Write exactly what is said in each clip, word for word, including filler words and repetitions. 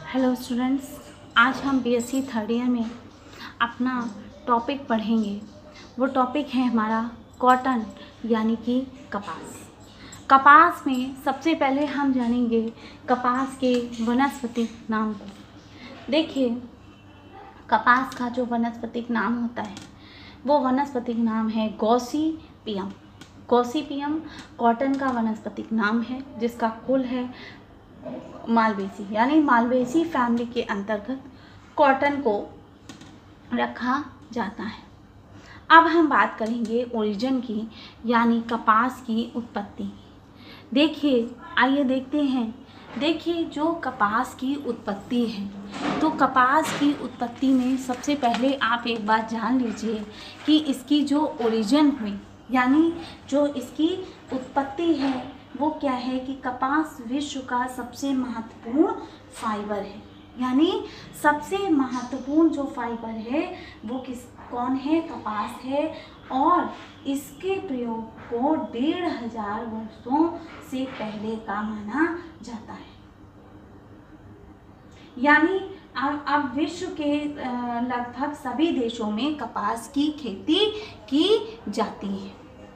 Hello students, आज हम BSc third year में अपना टॉपिक पढ़ेंगे। वो टॉपिक है हमारा कॉटन यानी कि कपास। कपास में सबसे पहले हम जानेंगे कपास के वनस्पतिक नाम को। देखिए, कपास का जो वनस्पतिक नाम होता है वो वनस्पतिक नाम है गॉसिपियम। गॉसिपियम कॉटन का वनस्पतिक नाम है जिसका कुल है मालवेसी, यानी मालवेसी फैमिली के अंतर्गत कॉटन को रखा जाता है। अब हम बात करेंगे ओरिजिन की, यानी कपास की उत्पत्ति की। देखिए, आइए देखते हैं। देखिए, जो कपास की उत्पत्ति है, तो कपास की उत्पत्ति में सबसे पहले आप एक बात जान लीजिए कि इसकी जो ओरिजिन हुई, यानी जो इसकी उत्पत्ति है वो क्या है कि कपास विश्व का सबसे महत्वपूर्ण फाइबर है। यानी सबसे महत्वपूर्ण जो फाइबर है वो किस कौन है? कपास है। और इसके प्रयोग को डेढ़ हजार वर्षों से पहले का माना जाता है। यानी अब अब विश्व के लगभग सभी देशों में कपास की खेती की जाती है।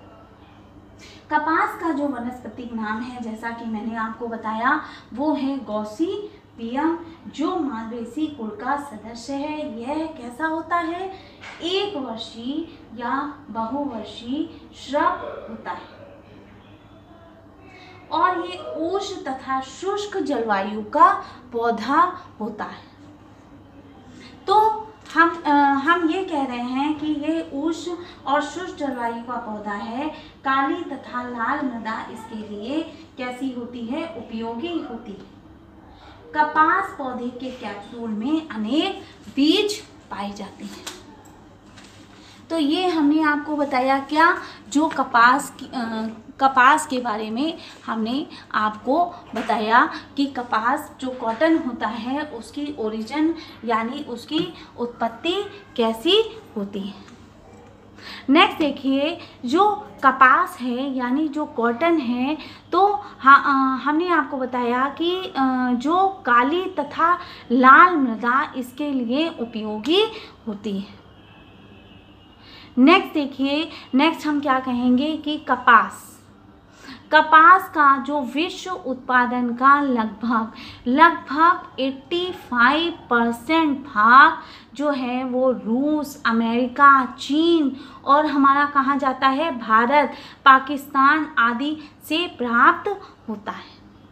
कपास का जो वनस्पतिक नाम है, जैसा कि मैंने आपको बताया, वो है गॉसिपियम, जो मालवेसी कुल का सदस्य है। यह कैसा होता है? एक वर्षीय या बहुवर्षीय श्रब होता है और ये उष्ण तथा शुष्क जलवायु का पौधा होता है। तो हम आ, हम ये कह रहे हैं कि ये उष्ण और शुष्क जलवायु का पौधा है। काली तथा लाल मृदा इसके लिए कैसी होती है? उपयोगी होती है। कपास पौधे के कैप्सूल में अनेक बीज पाए जाते हैं। तो ये हमने आपको बताया क्या, जो कपास की आ, कपास के बारे में हमने आपको बताया कि कपास जो कॉटन होता है उसकी ओरिजिन यानी उसकी उत्पत्ति कैसी होती है। नेक्स्ट देखिए, जो कपास है यानी जो कॉटन है, तो हाँ, हमने आपको बताया कि जो काली तथा लाल मृदा इसके लिए उपयोगी होती है। नेक्स्ट देखिए, नेक्स्ट हम क्या कहेंगे कि कपास कपास का जो विश्व उत्पादन का लगभग लगभग पचासी परसेंट भाग जो है वो रूस, अमेरिका, चीन और हमारा कहा जाता है भारत, पाकिस्तान आदि से प्राप्त होता है।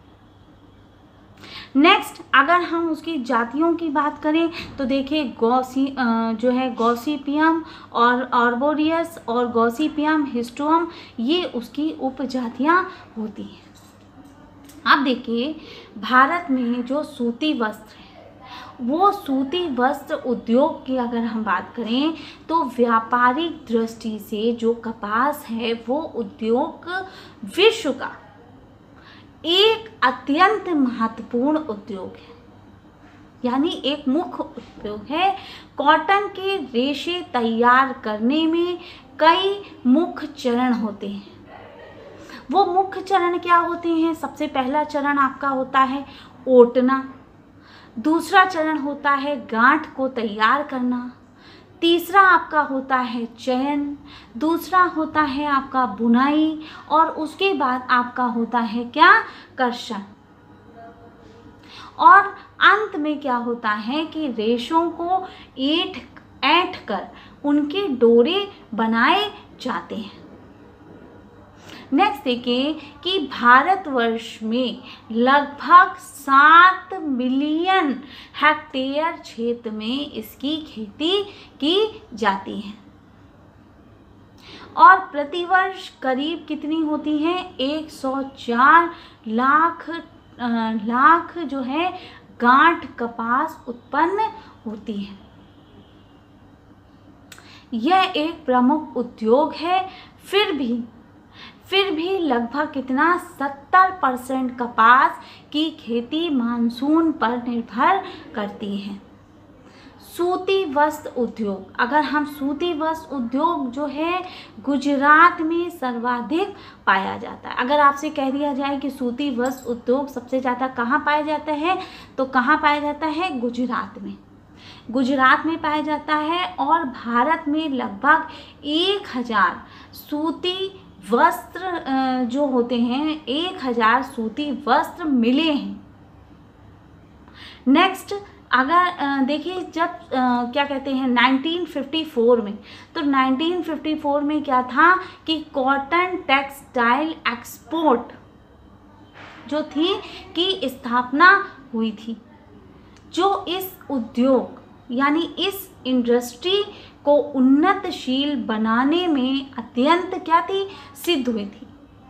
नेक्स्ट, अगर हम उसकी जातियों की बात करें तो देखिए, गॉसी जो है गॉसिपियम और आर्बोरियस और गॉसिपियम हिस्टोम, ये उसकी उपजातियां होती हैं। अब देखिए, भारत में जो सूती वस्त्र है, वो सूती वस्त्र उद्योग की अगर हम बात करें तो व्यापारिक दृष्टि से जो कपास है वो उद्योग विश्व का एक अत्यंत महत्वपूर्ण उद्योग है, यानी एक मुख्य उद्योग है। कॉटन के रेशे तैयार करने में कई मुख्य चरण होते हैं। वो मुख्य चरण क्या होते हैं? सबसे पहला चरण आपका होता है ओटना, दूसरा चरण होता है गांठ को तैयार करना, तीसरा आपका होता है चयन, दूसरा होता है आपका बुनाई और उसके बाद आपका होता है क्या? कर्षण। और अंत में क्या होता है कि रेशों को ऐंठ ऐंठ कर उनके डोरे बनाए जाते हैं। नेक्स्ट देखिए कि भारतवर्ष में लगभग सात मिलियन हेक्टेयर क्षेत्र में इसकी खेती की जाती है और प्रतिवर्ष करीब कितनी होती है? एक सौ चार लाख लाख जो है गांठ कपास उत्पन्न होती है। यह एक प्रमुख उद्योग है। फिर भी फिर भी लगभग कितना? सत्तर परसेंट कपास की खेती मानसून पर निर्भर करती है। सूती वस्त्र उद्योग, अगर हम सूती वस्त्र उद्योग जो है गुजरात में सर्वाधिक पाया जाता है। अगर आपसे कह दिया जाए कि सूती वस्त्र उद्योग सबसे ज़्यादा कहाँ पाया जाता है, तो कहाँ पाया जाता है? गुजरात में। गुजरात में पाया जाता है और भारत में लगभग एक हजार सूती वस्त्र जो होते हैं, एक हजार सूती वस्त्र मिले हैं। नेक्स्ट अगर देखिए जब क्या कहते हैं नाइनटीन फिफ्टी फोर में, तो नाइनटीन फिफ्टी फोर में क्या था कि कॉटन टेक्सटाइल एक्सपोर्ट जो थी की स्थापना हुई थी, जो इस उद्योग यानी इस इंडस्ट्री को उन्नतशील बनाने में अत्यंत क्या थी? सिद्ध हुई थी।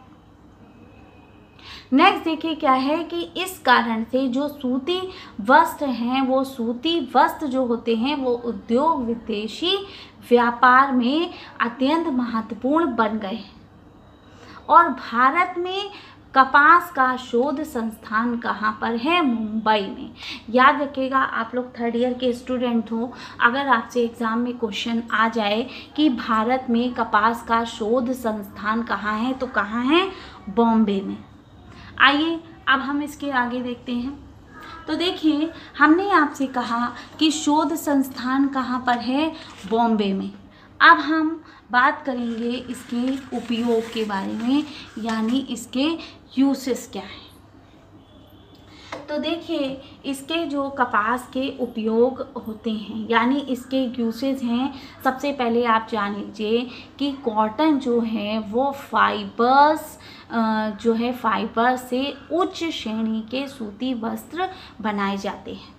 नेक्स्ट देखिए क्या है कि इस कारण से जो सूती वस्त्र हैं, वो सूती वस्त्र जो होते हैं वो उद्योग विदेशी व्यापार में अत्यंत महत्वपूर्ण बन गए हैं। और भारत में कपास का शोध संस्थान कहाँ पर है? मुंबई में। याद रखिएगा, आप लोग थर्ड ईयर के स्टूडेंट हो, अगर आपसे एग्ज़ाम में क्वेश्चन आ जाए कि भारत में कपास का शोध संस्थान कहाँ है, तो कहाँ है? बॉम्बे में। आइए अब हम इसके आगे देखते हैं। तो देखिए हमने आपसे कहा कि शोध संस्थान कहाँ पर है? बॉम्बे में। अब हम बात करेंगे इसके उपयोग के बारे में, यानी इसके यूसेस क्या हैं। तो देखिए इसके जो कपास के उपयोग होते हैं यानी इसके यूसेज हैं, सबसे पहले आप जान लीजिए कि कॉटन जो है वो फाइबर्स जो है फाइबर से उच्च श्रेणी के सूती वस्त्र बनाए जाते हैं।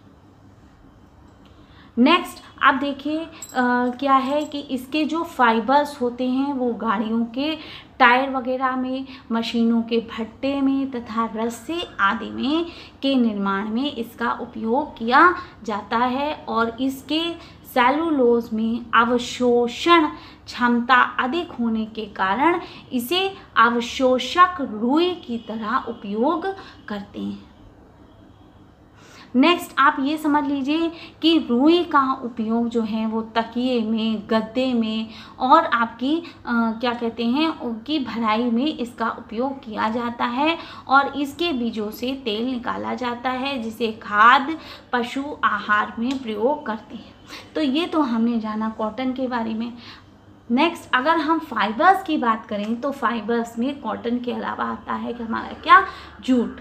नेक्स्ट आप देखिए क्या है कि इसके जो फाइबर्स होते हैं वो गाड़ियों के टायर वगैरह में, मशीनों के भट्टे में तथा रस्से आदि में के निर्माण में इसका उपयोग किया जाता है। और इसके सेलुलोज में अवशोषण क्षमता अधिक होने के कारण इसे अवशोषक रुई की तरह उपयोग करते हैं। नेक्स्ट आप ये समझ लीजिए कि रुई का उपयोग जो है वो तकिए में, गद्दे में और आपकी आ, क्या कहते हैं उनकी भराई में इसका उपयोग किया जाता है। और इसके बीजों से तेल निकाला जाता है जिसे खाद्य पशु आहार में प्रयोग करते हैं। तो ये तो हमने जाना कॉटन के बारे में। नेक्स्ट अगर हम फाइबर्स की बात करें तो फाइबर्स में कॉटन के अलावा आता है कि हमारा क्या? जूट।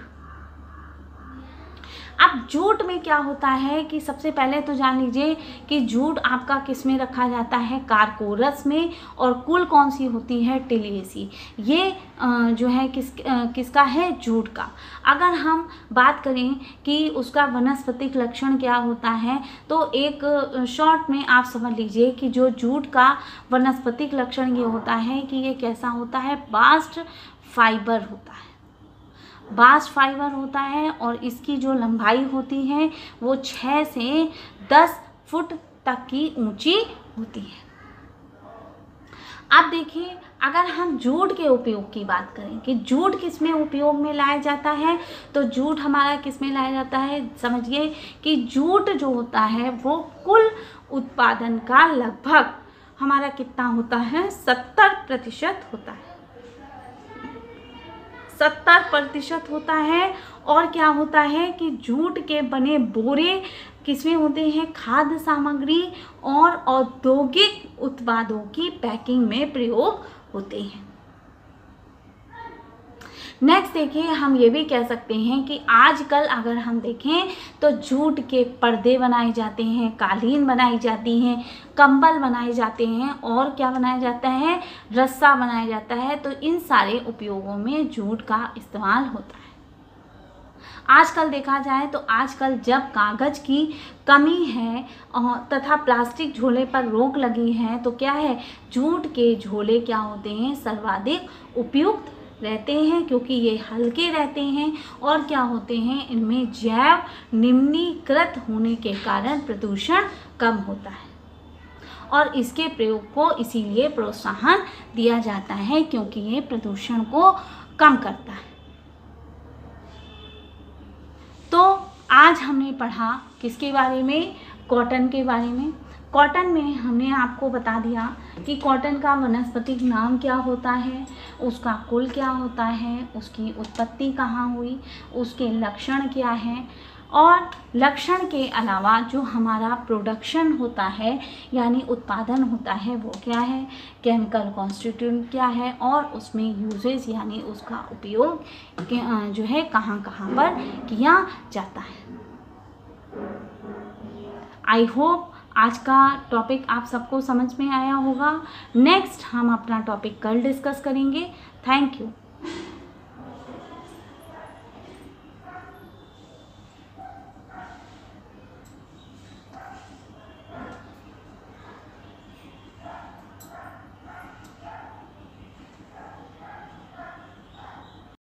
अब जूट में क्या होता है कि सबसे पहले तो जान लीजिए कि जूट आपका किस में रखा जाता है? कारकोरस में। और कुल कौन सी होती है? टिलियेसी। ये जो है किस किसका है? जूट का। अगर हम बात करें कि उसका वनस्पतिक लक्षण क्या होता है, तो एक शॉर्ट में आप समझ लीजिए कि जो जूट का वनस्पतिक लक्षण ये होता है कि ये कैसा होता है? बास्ट फाइबर होता है। बास्ट फाइबर होता है और इसकी जो लंबाई होती है वो छः से दस फुट तक की ऊंची होती है। अब देखिए अगर हम जूट के उपयोग की बात करें कि जूट किस में उपयोग में लाया जाता है, तो जूट हमारा किस में लाया जाता है? समझिए कि जूट जो होता है वो कुल उत्पादन का लगभग हमारा कितना होता है? सत्तर प्रतिशत होता है। सत्तर प्रतिशत होता है। और क्या होता है कि जूट के बने बोरे किसमें होते हैं? खाद्य सामग्री और औद्योगिक उत्पादों की पैकिंग में प्रयोग होते हैं। नेक्स्ट देखिए हम ये भी कह सकते हैं कि आजकल अगर हम देखें तो जूट के पर्दे बनाए जाते हैं, कालीन बनाई जाती हैं, कंबल बनाए जाते हैं और क्या बनाया जाता है? रस्सा बनाया जाता है। तो इन सारे उपयोगों में जूट का इस्तेमाल होता है। आजकल देखा जाए तो आजकल जब कागज़ की कमी है तथा प्लास्टिक झोले पर रोक लगी है, तो क्या है? जूट के झोले क्या होते हैं? सर्वाधिक उपयुक्त रहते हैं क्योंकि ये हल्के रहते हैं और क्या होते हैं? इनमें जैव निम्नीकृत होने के कारण प्रदूषण कम होता है और इसके प्रयोग को इसीलिए प्रोत्साहन दिया जाता है क्योंकि ये प्रदूषण को कम करता है। तो आज हमने पढ़ा किसके बारे में? कॉटन के बारे में। कॉटन में हमने आपको बता दिया कि कॉटन का वानस्पतिक नाम क्या होता है, उसका कुल क्या होता है, उसकी उत्पत्ति कहाँ हुई, उसके लक्षण क्या हैं, और लक्षण के अलावा जो हमारा प्रोडक्शन होता है यानी उत्पादन होता है वो क्या है, केमिकल कॉन्स्टिट्यूएंट क्या है, और उसमें यूजेस यानी उसका उपयोग जो है कहाँ कहाँ पर किया जाता है। आई होप आज का टॉपिक आप सबको समझ में आया होगा। नेक्स्ट हम अपना टॉपिक कल डिस्कस करेंगे। Thank you.